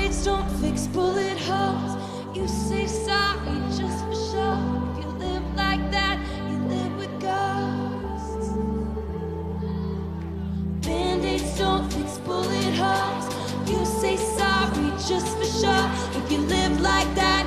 Band-aids don't fix bullet holes. You say sorry just for show. If you live like that, you live with ghosts. Band-aids don't fix bullet holes. You say sorry just for show. If you live like that,